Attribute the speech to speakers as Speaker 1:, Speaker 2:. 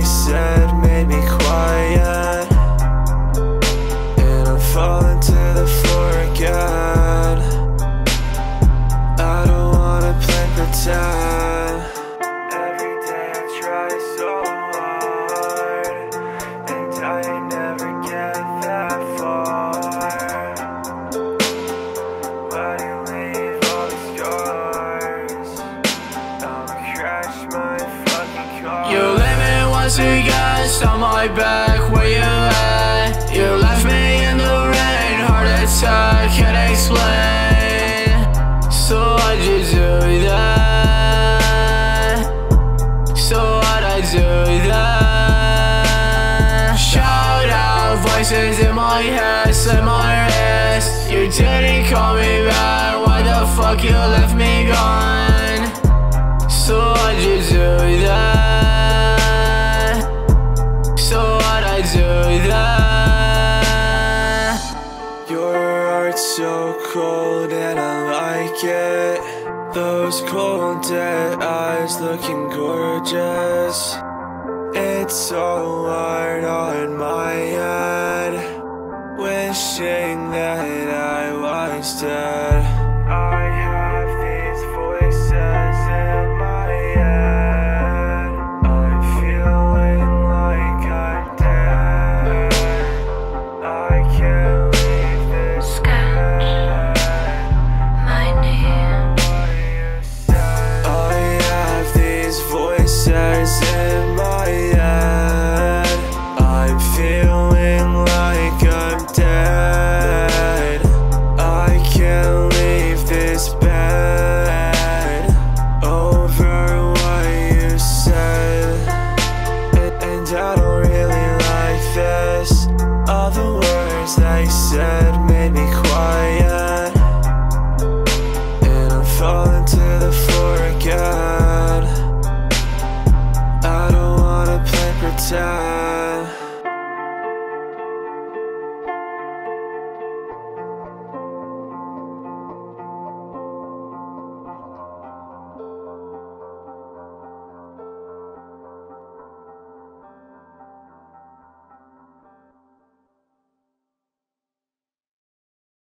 Speaker 1: said made me quiet, and I'm falling to the floor again. I don't wanna play pretend. Every day I try so hard, and I never get that far. Why do you leave all the scars? I'ma crash my fucking car.
Speaker 2: You leave me once again, on my back, where you at? You left me in the rain, heart attack, can't explain. So why'd you do that? So why'd I do that? Shout out, voices in my head, slit my wrist. You didn't call me back, why the fuck you left me gone? So why'd you do that? So why'd I do that?
Speaker 1: Your heart's so cold and I like it. Those cold dead eyes looking gorgeous. It's so hard on my head, wishing that I was dead. I have these voices in my head. I'm feeling like I'm dead. I can't leave this
Speaker 3: Sketchmyname.
Speaker 1: I have these voices in my head. I'm feeling like I'm dead. I can't leave this bed over what you said, and I don't really like this. All the words they said made me quiet, and I'm falling to the floor again. I don't wanna play pretend.